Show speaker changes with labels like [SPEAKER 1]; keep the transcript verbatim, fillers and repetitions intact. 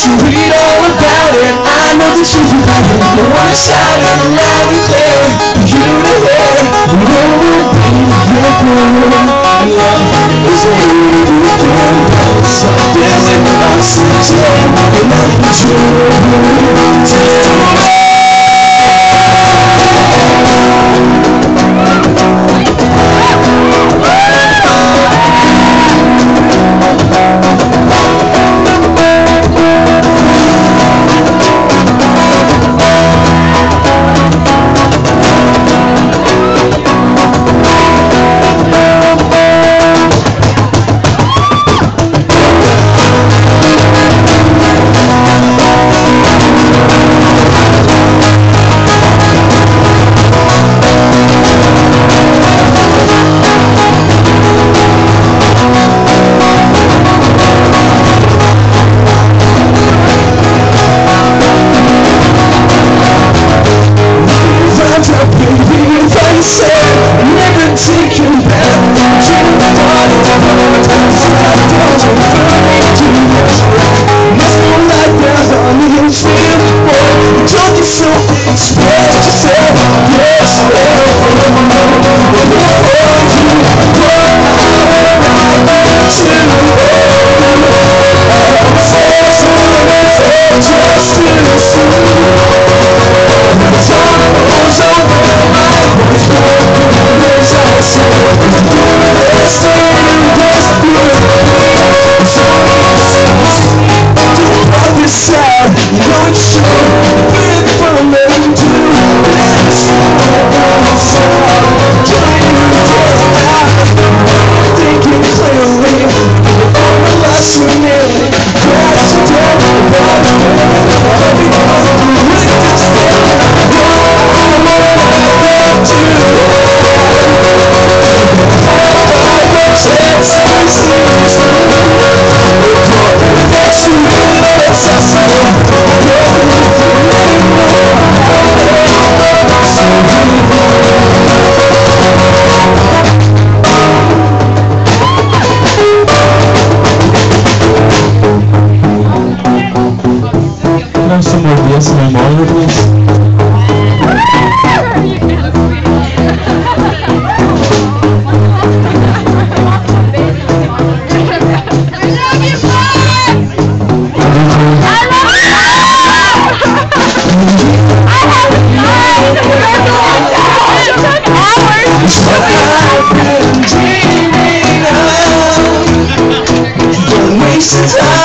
[SPEAKER 1] you read all about it. I know the truth about it. I wanna shout it loud and clear. You to hear. We will be different. Love is a beautiful something in the oxygen. And I'm the truth.
[SPEAKER 2] Some more D S M R, please.
[SPEAKER 1] Wasting time.